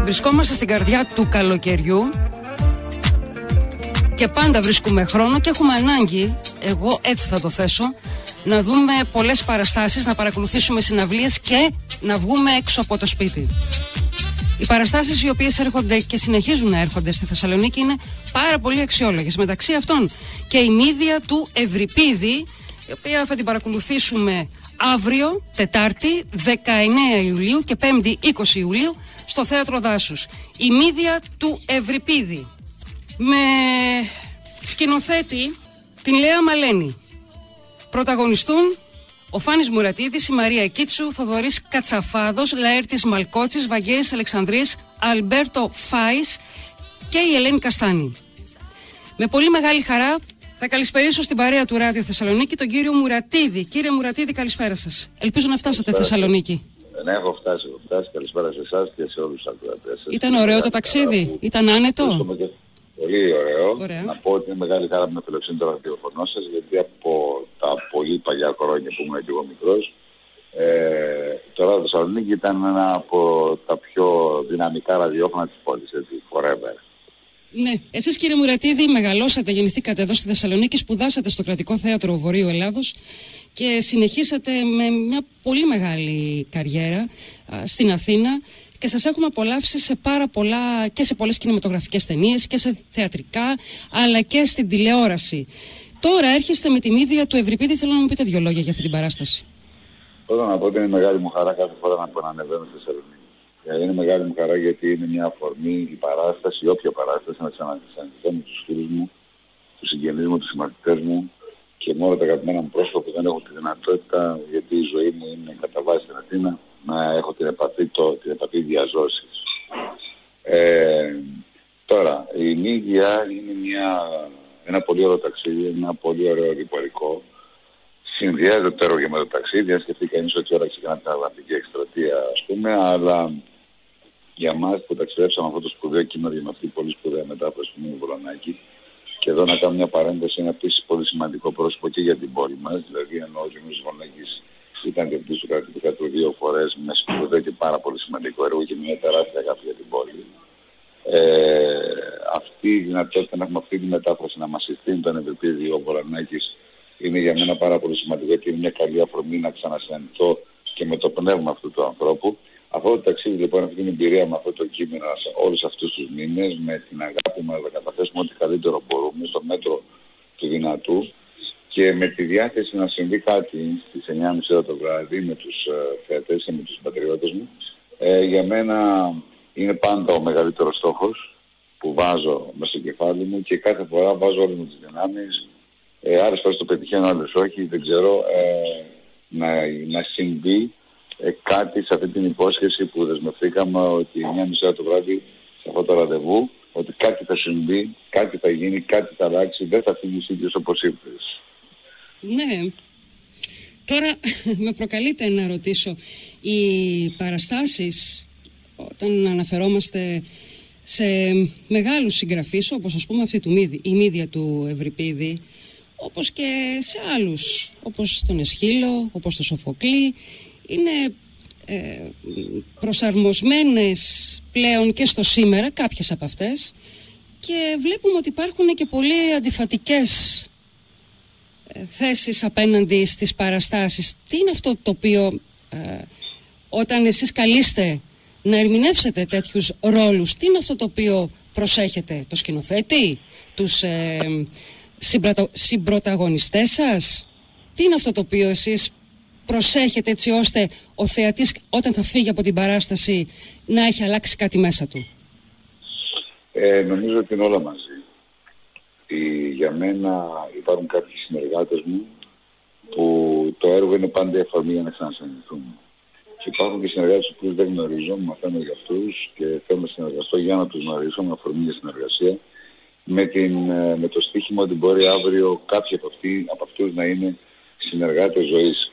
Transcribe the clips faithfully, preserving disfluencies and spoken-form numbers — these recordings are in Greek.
Βρισκόμαστε στην καρδιά του καλοκαιριού και πάντα βρίσκουμε χρόνο και έχουμε ανάγκη, εγώ έτσι θα το θέσω, να δούμε πολλές παραστάσεις, να παρακολουθήσουμε συναυλίες και να βγούμε έξω από το σπίτι. Οι παραστάσεις οι οποίες έρχονται και συνεχίζουν να έρχονται στη Θεσσαλονίκη είναι πάρα πολύ αξιόλογες. Μεταξύ αυτών και η Μύδια του Ευρυπίδη, η οποία θα την παρακολουθήσουμε αύριο, Τετάρτη, δεκαεννέα Ιουλίου και Πέμπτη, είκοσι Ιουλίου, στο Θέατρο Δάσους. Η Μύδια του Ευρυπίδη. Με σκηνοθέτη την Λέα Μαλένη. Πρωταγωνιστούν ο Φάνης Μουρατίδης, η Μαρία Κίτσου, Θοδωρής Κατσαφάδος, Λαέρτης Μαλκότσης, Βαγγέλης Αλεξανδρής, Αλμπέρτο Φάης και η Ελένη Καστάνη. Με πολύ μεγάλη χαρά θα καλησπερίσω στην παρέα του Ράδιο Θεσσαλονίκη τον κύριο Μουρατίδη. Κύριε Μουρατίδη, καλησπέρα σας. Ελπίζω να φτάσατε Θεσσαλονίκη. Ναι, έχω φτάσει, έχω φτάσει. Καλησπέρα σε εσάς και σε όλους τους ακροατές. Ήταν ωραίο το ταξίδι, που... ήταν άνετο. Πολύ ωραίο. Ωραία. Να πω ότι είναι μεγάλη χαρά που με φιλοξενεί το ραδιοφωνό σας, γιατί από τα πολύ παλιά χρόνια που ήμουν και εγώ μικρός, ε, το Ράδιο Θεσσαλονίκη ήταν ένα από τα πιο δυναμικά ραδιόφωνα της πόλης, έτσι, forever. Ναι. Εσείς, κύριε Μουρατίδη, μεγαλώσατε, γεννηθήκατε εδώ στη Θεσσαλονίκη, σπουδάσατε στο Κρατικό Θέατρο Βορείου Ελλάδος και συνεχίσατε με μια πολύ μεγάλη καριέρα α, στην Αθήνα. Και σας έχουμε απολαύσει σε πάρα πολλά, και σε πολλές κινηματογραφικές ταινίες και σε θεατρικά, αλλά και στην τηλεόραση. Τώρα έρχεστε με τη Μύδια του Ευρυπίδη. Θέλω να μου πείτε δύο λόγια για αυτή την παράσταση. Πρώτα να πω ότι είναι μεγάλη μου χαρά κάθε φορά να ανεβαίνω στη Θεσσαλονίκη. Είναι μεγάλη μου χαρά γιατί είναι μια αφορμή η παράσταση, όποια παράσταση, να ξανασυναντηθώ με τους φίλους μου, τους συγγενείς μου, τους συμμαθητές μου και με όλα τα αγαπημένα μου πρόσωπα που δεν έχω τη δυνατότητα, γιατί η ζωή μου είναι κατά βάση στην Αθήνα, να έχω την επαφή, το, την επαφή διαζώσης. Ε, τώρα, η Μύδια είναι μια, ένα πολύ ωραίο ταξίδι, ένα πολύ ωραίο ρηπορικό. Συνδυάζεται το έργο και με το ταξίδι, αν σκεφτεί κανείς ότι ώρα ξεκινά την Αγραπτική εκστρατεία, ας πούμε, αλλά για μας που ταξιδέψαμε αυτό το σπουδαίο κείμενο για με αυτή την πολύ σπουδαία μετάφραση του Μίμου Βολονάκη, και εδώ να κάνω μια παρένθεση, είναι επίσης πολύ σημαντικό πρόσωπο και για την πόλη μας, δηλαδή ενώ ο Μίμου Βολονάκης ήταν διευθυντής του Κρατικού Θέατρου δύο φορές με σπουδαίο και πάρα πολύ σημαντικό έργο και μια τεράστια αγάπη για την πόλη. Ε, αυτή η δυνατότητα να έχουμε αυτή τη μετάφραση να μας συστήνει τον Ευρυπίδη ο Βολονάκης είναι για μένα πάρα πολύ σημαντικό και είναι μια καλή αφορμή να ξανασυναντηθώ και με το πνεύμα αυτού του ανθρώπου. Αυτό το ταξίδι λοιπόν, αυτή την εμπειρία με αυτό το κείμενο όλους αυτούς τους μήνες, με την αγάπη μας να καταθέσουμε ό,τι καλύτερο μπορούμε στο μέτρο του δυνατού και με τη διάθεση να συμβεί κάτι στις εννιά και μισή ώρα το βράδυ με τους ε, θεατές και με τους συμπατριώτες μου, ε, για μένα είναι πάντα ο μεγαλύτερος στόχος που βάζω μέσα στο κεφάλι μου και κάθε φορά βάζω όλες μου τις δυνάμεις. Ε, άλλες φορές το πετυχαίνω, άλλες όχι, δεν ξέρω, ε, να, να συμβεί ε, κάτι σε αυτή την υπόσχεση που δεσμευθήκαμε ότι εννιά και μισή ώρα το βράδυ σε αυτό το ραντεβού, ότι κάτι θα συμβεί, κάτι θα γίνει, κάτι θα αλλάξει, δεν θα φύγει ίδιος όπως ήρθες. Ναι. Τώρα με προκαλείτε να ρωτήσω, οι παραστάσεις όταν αναφερόμαστε σε μεγάλους συγγραφείς όπως ας πούμε αυτή του Μύδη, η Μύδια του Ευρυπίδη, όπως και σε άλλους όπως τον Εσχύλο, όπως τον Σοφοκλή, είναι ε, προσαρμοσμένες πλέον και στο σήμερα κάποιες από αυτές και βλέπουμε ότι υπάρχουν και πολύ αντιφατικές θέσεις απέναντι στις παραστάσεις. Τι είναι αυτό το οποίο ε, όταν εσείς καλείστε να ερμηνεύσετε τέτοιους ρόλους, τι είναι αυτό το οποίο προσέχετε, το σκηνοθέτη, τους ε, συμπρατα, συμπρωταγωνιστές σας, τι είναι αυτό το οποίο εσείς προσέχετε έτσι ώστε ο θεατής όταν θα φύγει από την παράσταση να έχει αλλάξει κάτι μέσα του? Ε, νομίζω ότι είναι όλα μαζί. Η, για μένα υπάρχουν κάποιοι συνεργάτες μου που το έργο είναι πάντα η αφορμή για να ξανασυναντηθούμε. Και υπάρχουν και συνεργάτες που δεν γνωρίζω, μαθαίνω για αυτούς και θέλω να συνεργαστώ για να τους γνωρίσω με αφορμή για συνεργασία με, την, με το στοίχημα ότι μπορεί αύριο κάποιοι από, αυτοί, από αυτούς να είναι συνεργάτες ζωής.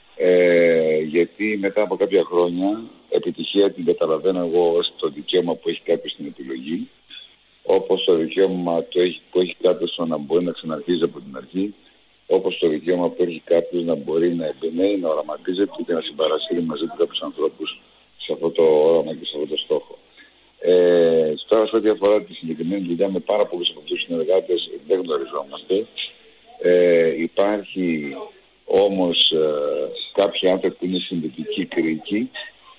Ε, γιατί μετά από κάποια χρόνια επιτυχία την καταλαβαίνω εγώ ως το δικαίωμα που έχει κάποιος στην επιλογή, όπως το δικαίωμα το έχει, που έχει κάποιος να μπορεί να ξαναρχίζει από την αρχή, όπως το δικαίωμα που έχει κάποιος να μπορεί να εμπνέει, να οραματίζεται και να συμπαρασύρει μαζί του κάποιους ανθρώπους σε αυτό το όραμα και σε αυτό το στόχο. Ε, τώρα σε ό,τι αφορά τη συγκεκριμένη δουλειά με πάρα πολλούς από αυτούς τους συνεργάτες δεν γνωριζόμαστε. Ε, υπάρχει όμως ε, κάποιοι άνθρωποι που είναι συνδετικοί κρίκοι.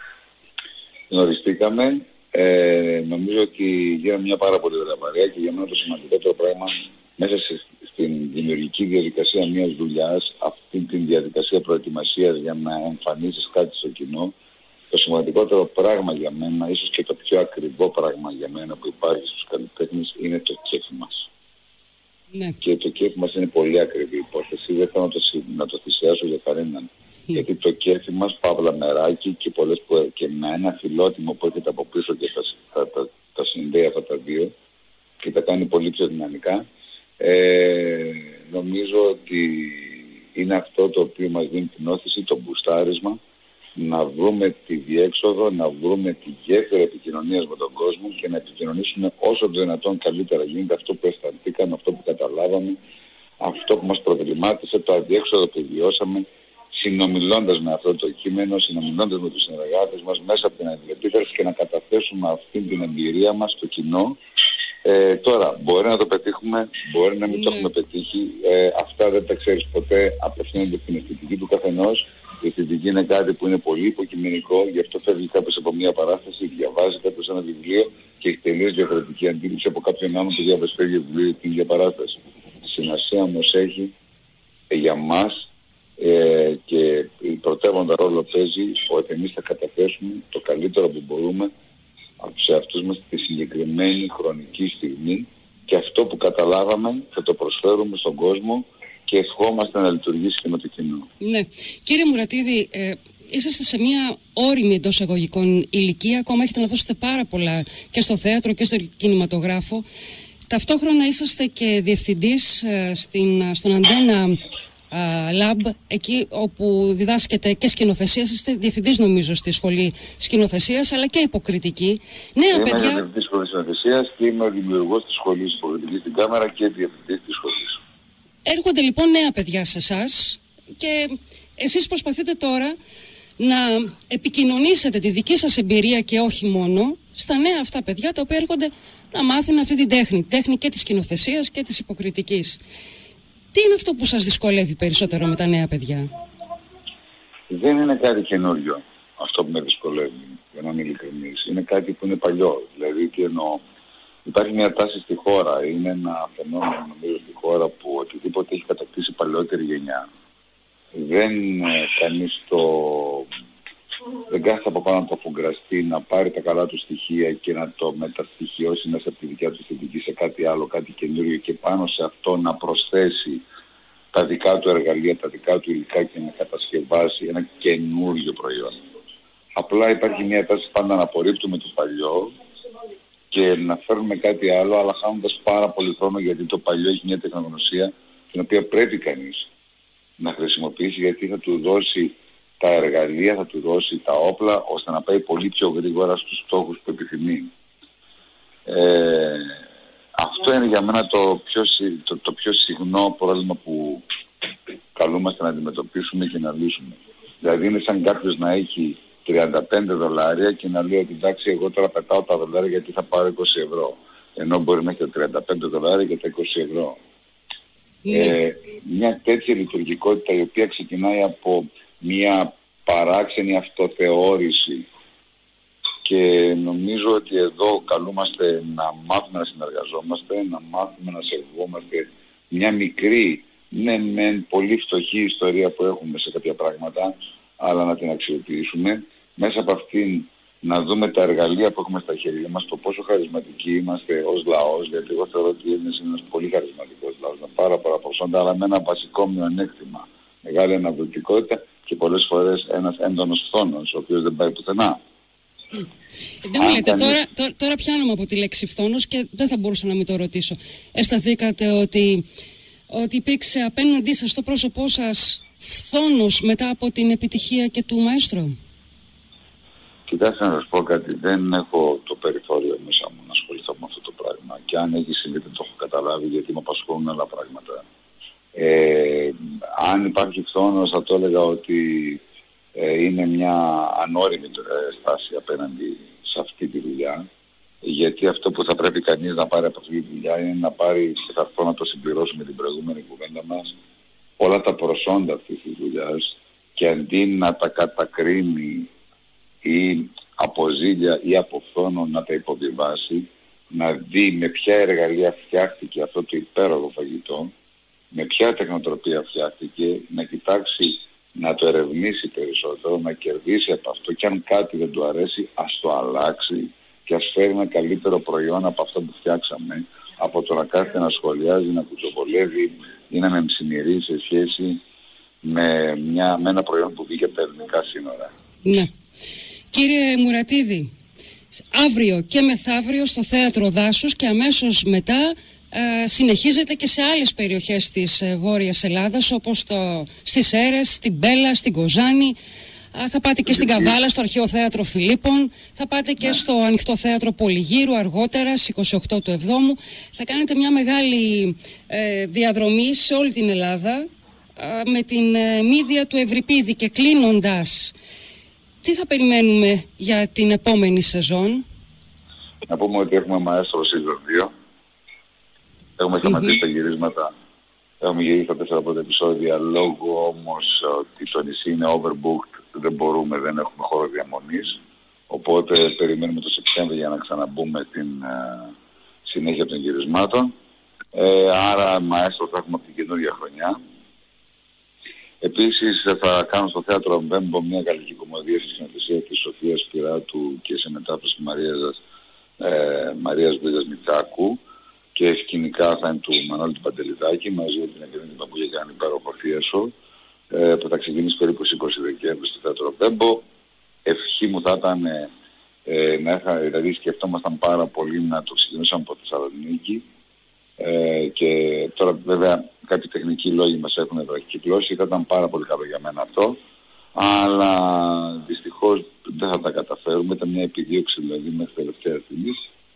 Γνωριστήκαμε. Ε, νομίζω ότι γίναμε μια πάρα πολύ ωραία παρέα και για μένα το σημαντικότερο πράγμα μέσα σε, στην δημιουργική διαδικασία μιας δουλειάς, αυτή την διαδικασία προετοιμασίας για να εμφανίσεις κάτι στο κοινό, το σημαντικότερο πράγμα για μένα, ίσως και το πιο ακριβό πράγμα για μένα που υπάρχει στους καλλιτέχνες, είναι το κέφι μας. Ναι. Και το κέφι μας είναι πολύ ακριβή υπόθεση, δεν θέλω να το, να το θυσιάσω για κανέναν. Mm. Γιατί το κέφι μας, παύλα μεράκι και, πολλές που, και με ένα φιλότιμο που έρχεται από πίσω και τα, τα, τα, τα συνδέει αυτά τα δύο και τα κάνει πολύ πιο δυναμικά, ε, νομίζω ότι είναι αυτό το οποίο μας δίνει την όθηση, το μπουστάρισμα, να βρούμε τη διέξοδο, να βρούμε τη γέφυρα επικοινωνίας με τον κόσμο και να επικοινωνήσουμε όσο το δυνατόν καλύτερα γίνεται αυτό που αισθανθήκαμε, αυτό που καταλάβαμε, αυτό που μας προβλημάτισε, το αδιέξοδο που βιώσαμε, συνομιλώντας με αυτό το κείμενο, συνομιλώντας με τους συνεργάτες μας μέσα από την αντιληπτήρηση και να καταθέσουμε αυτή την εμπειρία μας στο κοινό. Ε, τώρα, μπορεί να το πετύχουμε, μπορεί να μην το έχουμε πετύχει, ε, αυτά δεν τα ξέρεις ποτέ, απευθύνονται στην αισθητική του καθενός. Η αισθητική είναι κάτι που είναι πολύ υποκειμενικό, γι' αυτό φεύγει κάποιος από μια παράσταση, διαβάζει κάποιος ένα βιβλίο και έχει τελείως διαφορετική αντίληψη από κάποιον άλλον που διαβασφέγει βιβλίο την ίδια παράσταση. Σημασία όμως έχει ε, για μας ε, και πρωτεύοντα ρόλο παίζει ότι εμείς θα καταθέσουμε το καλύτερο που μπορούμε σε αυτούς μας τη συγκεκριμένη χρονική στιγμή και αυτό που καταλάβαμε θα το προσφέρουμε στον κόσμο και ευχόμαστε να λειτουργήσει και με το κοινό. Ναι. Κύριε Μουρατίδη, ε, είσαστε σε μια όριμη εντός εισαγωγικών ηλικία, ακόμα έχετε να δώσετε πάρα πολλά και στο θέατρο και στο κινηματογράφο. Ταυτόχρονα είσαστε και διευθυντής ε, στην, στον Αντένα Lab, εκεί όπου διδάσκεται και σκηνοθεσία. Είστε διευθυντής νομίζω στη σχολή σκηνοθεσίας, αλλά και υποκριτική. Νέα είμαι παιδιά... διευθυντής της σχολής σκηνοθεσίας και είμαι ο δημιουργός της σχολής υποκριτικής στην κάμερα και διευθυντής της σχολής. Έρχονται λοιπόν νέα παιδιά σε εσάς και εσείς προσπαθείτε τώρα να επικοινωνήσετε τη δική σας εμπειρία και όχι μόνο στα νέα αυτά παιδιά τα οποία έρχονται να μάθουν αυτή την τέχνη, τέχνη και της σκηνοθεσίας και της υποκριτικής. Τι είναι αυτό που σας δυσκολεύει περισσότερο με τα νέα παιδιά? Δεν είναι κάτι καινούριο αυτό που με δυσκολεύει, για να είμαι ειλικρινής. Είναι κάτι που είναι παλιό. Δηλαδή, τι εννοώ. Υπάρχει μια τάση στη χώρα, είναι ένα φαινόμενο νομίζω στη χώρα που οτιδήποτε έχει κατακτήσει παλαιότερη γενιά. Δεν ε, κανείς το... δεν κάθεται από πάνω να το αφουγκραστεί, να πάρει τα καλά του στοιχεία και να το μεταστοιχειώσει μέσα από τη δικιά του αισθητική σε κάτι άλλο, κάτι καινούριο και πάνω σε αυτό να προσθέσει τα δικά του εργαλεία, τα δικά του υλικά και να κατασκευάσει ένα καινούριο προϊόν. Απλά υπάρχει μια τάση πάντα να απορρίπτουμε το παλιό και να φέρνουμε κάτι άλλο, αλλά χάνοντας πάρα πολύ χρόνο γιατί το παλιό έχει μια τεχνογνωσία την οποία πρέπει κανείς να χρησιμοποιήσει γιατί θα του δώσει τα εργαλεία, θα του δώσει τα όπλα ώστε να πάει πολύ πιο γρήγορα στους στόχους που επιθυμεί. Ε, αυτό είναι για μένα το πιο, το, το πιο συχνό πρόβλημα που καλούμαστε να αντιμετωπίσουμε και να λύσουμε. Δηλαδή είναι σαν κάποιος να έχει τριάντα πέντε δολάρια και να λέει ότι εντάξει εγώ τώρα πετάω τα δολάρια γιατί θα πάρω είκοσι ευρώ. Ενώ μπορεί να έχει τα τριάντα πέντε δολάρια και τα είκοσι ευρώ. Mm. Ε, μια τέτοια λειτουργικότητα η οποία ξεκινάει από μια παράξενη αυτοθεώρηση και νομίζω ότι εδώ καλούμαστε να μάθουμε να συνεργαζόμαστε, να μάθουμε να σεβόμαστε μια μικρή, ναι μεν πολύ φτωχή ιστορία που έχουμε σε κάποια πράγματα, αλλά να την αξιοποιήσουμε, μέσα από αυτήν να δούμε τα εργαλεία που έχουμε στα χέρια μας, το πόσο χαρισματικοί είμαστε ως λαός, γιατί εγώ θεωρώ ότι είναι ένας πολύ χαρισματικός λαός, με πάρα πολλά προσόντα, αλλά με ένα βασικό μειονέκτημα, μεγάλη αναδοτικότητα και πολλές φορές ένας έντονος φθόνος, ο οποίος δεν πάει πουθενά. Δεν μου λέτε, τώρα, τώρα, τώρα πιάνομαι από τη λέξη φθόνος και δεν θα μπορούσα να μην το ρωτήσω. Αισθανθήκατε ότι, ότι υπήρξε απέναντί σας στο πρόσωπό σας φθόνος μετά από την επιτυχία και του μαέστρο? Κοιτάξτε να σας πω κάτι, δεν έχω το περιθώριο μέσα μου να ασχοληθώ με αυτό το πράγμα και αν έχει συμβεί δεν το έχω καταλάβει γιατί με απασχολούν άλλα πράγματα. Ε, αν υπάρχει φθόνος θα το έλεγα ότι ε, είναι μια ανώριμη ε, στάση απέναντι σε αυτή τη δουλειά. γιατί αυτό που θα πρέπει κανείς να πάρει από αυτή τη δουλειά είναι να πάρει, και θα έρθω να το συμπληρώσουμε την προηγούμενη κουβέντα μας, όλα τα προσόντα αυτής της δουλειάς, και αντί να τα κατακρίνει ή από ζήλια ή από φθόνο να τα υποβιβάσει, να δει με ποια εργαλεία φτιάχτηκε αυτό το υπέροχο φαγητό, με ποια τεχνοτροπία φτιάχτηκε, να κοιτάξει να το ερευνήσει περισσότερο, να κερδίσει από αυτό, και αν κάτι δεν του αρέσει ας το αλλάξει και ας φέρει ένα καλύτερο προϊόν από αυτό που φτιάξαμε, από το να κάθεται να σχολιάζει, να κουτσοβολεύει ή να μεμψημυρεί σε σχέση με, μια, με ένα προϊόν που βγήκε από τα ελληνικά σύνορα. Ναι. Κύριε Μουρατίδη, αύριο και μεθαύριο στο Θέατρο Δάσους και αμέσως μετά ε, συνεχίζεται και σε άλλες περιοχές της ε, Βόρειας Ελλάδας, όπως το, στις Σέρρες, στην Πέλα, στην Κοζάνη. Ε, θα πάτε και στην Καβάλα, στο Αρχαίο Θέατρο Φιλίππων. Θα πάτε και στο Ανοιχτό Θέατρο Πολυγύρου αργότερα, στις είκοσι οκτώ του εβδόμου. Θα κάνετε μια μεγάλη ε, διαδρομή σε όλη την Ελλάδα ε, με την ε, μύδια του Ευρυπίδη. Και κλείνοντας, τι θα περιμένουμε για την επόμενη σεζόν? Να πούμε ότι έχουμε μαέστρο season δύο. Έχουμε σταματήσει mm-hmm. τα γυρίσματα. Έχουμε γυρίσει τα τέσσερα πρώτα επεισόδια. Λόγω όμως ότι το νησί είναι overbooked, δεν μπορούμε, δεν έχουμε χώρο διαμονής. Οπότε περιμένουμε το Σεπτέμβριο για να ξαναμπούμε την uh, συνέχεια των γυρισμάτων. Ε, άρα μαέστρο θα έχουμε από την καινούργια χρονιά. Επίσης θα κάνω στο Θέατρο Μπέμπο μια γαλλική κομμωδία στη συνεργασία της Σοφίας Σπυράτου και σε μετάφραση Μαρίας, ε, Μαρίας Βίδας Μητσάκου, και σκηνικά θα είναι του Μανώλη του Παντελιδάκη μαζί με την Ευκαιρία που έχει κάνει υπέροχο θίασο, ε, που θα ξεκινήσει περίπου στις είκοσι Δεκέμβρη στο Θέατρο Μπέμπο. Ευχή μου θα ήταν ε, να είχα, δηλαδή σκεφτόμασταν πάρα πολύ να το ξεκινήσουμε από τη Θεσσαλονίκη. Ε, και τώρα βέβαια κάποιοι τεχνικοί λόγοι μας έχουν ευρωκυκλώσει, θα ήταν πάρα πολύ καλό για μένα αυτό, αλλά δυστυχώς δεν θα τα καταφέρουμε, ήταν μια επιδίωξη δηλαδή μέχρι τελευταία στιγμή.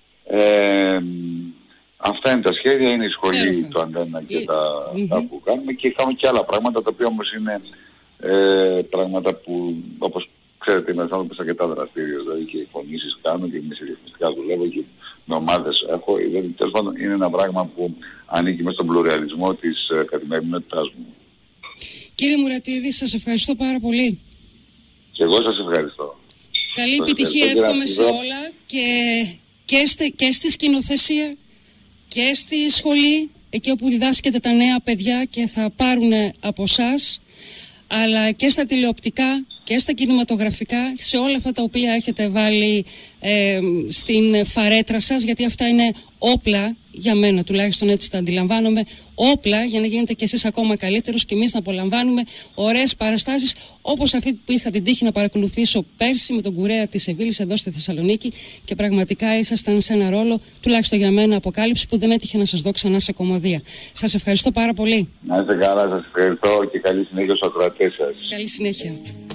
Ε, αυτά είναι τα σχέδια, είναι η σχολή, το αντένα και τα, mm-hmm. τα που κάνουμε, και είχαμε και άλλα πράγματα τα οποία όμως είναι ε, πράγματα που, όπως ξέρετε, είμαι άνθρωπος αρκετά δραστήριος, δηλαδή και φωνήσεις κάνω και σε ρυθμιστικά δουλεύω και με ομάδες έχω, δηλαδή τέλος πάντων είναι ένα πράγμα που ανήκει μέσα στον πλουραλισμό της uh, καθημερινότητάς μου. Κύριε Μουρατίδη, σας ευχαριστώ πάρα πολύ. Και εγώ σας ευχαριστώ. Καλή σας επιτυχία εύχομαι σε όλα, και, και, στε, και στη σκηνοθεσία και στη σχολή, εκεί όπου διδάσκετε τα νέα παιδιά και θα πάρουν από εσάς, αλλά και στα τηλεοπτικά και στα κινηματογραφικά, σε όλα αυτά τα οποία έχετε βάλει ε, στην φαρέτρα σας, γιατί αυτά είναι όπλα, για μένα τουλάχιστον έτσι τα αντιλαμβάνομαι, όπλα για να γίνετε κι εσείς ακόμα καλύτερους και εμείς να απολαμβάνουμε ωραίες παραστάσεις όπως αυτή που είχα την τύχη να παρακολουθήσω πέρσι με τον Κουρέα της Σεβίλης εδώ στη Θεσσαλονίκη, και πραγματικά ήσασταν σε ένα ρόλο, τουλάχιστον για μένα, αποκάλυψη που δεν έτυχε να σας δω ξανά σε κομμωδία. Σας ευχαριστώ πάρα πολύ. Να είστε καλά, σας ευχαριστώ και καλή συνέχεια στους ακροατές σας. Καλή συνέχεια.